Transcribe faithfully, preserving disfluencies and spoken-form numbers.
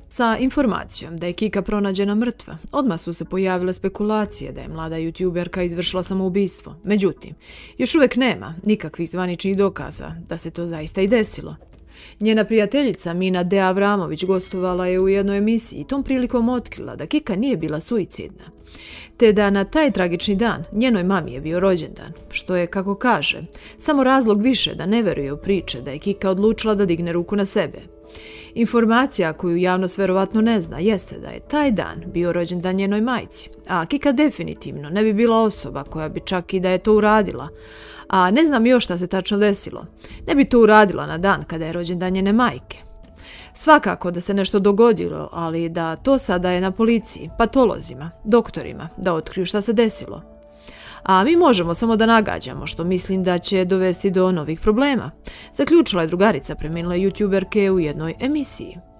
Sa informacijom da je Kika pronađena mrtva, odmah su se pojavile spekulacije da je mlada youtuberka izvršila samoubistvo. Međutim, još uvijek nema nikakvih zvaničnih dokaza da se to zaista i desilo. Njena prijateljica Mina D. Avramović gostovala je u jednoj emisiji i tom prilikom otkrila da Kika nije bila suicidna, te da na taj tragični dan njenoj mami je bio rođendan, što je, kako kaže, samo razlog više da ne veruje u priče da je Kika odlučila da digne ruku na sebe. Informacija koju javnost verovatno ne zna jeste da je taj dan bio rođendan njenoj majci, a Kika definitivno ne bi bila osoba koja bi čak i da je to uradila, a ne znam još šta se tačno desilo, ne bi to uradila na dan kada je rođendan njene majke. Svakako da se nešto dogodilo, ali da to sada je na policiji, patolozima, doktorima, da otkriju šta se desilo. A mi možemo samo da nagađamo, što mislim da će dovesti do novih problema, zaključila je drugarica preminule youtuberke u jednoj emisiji.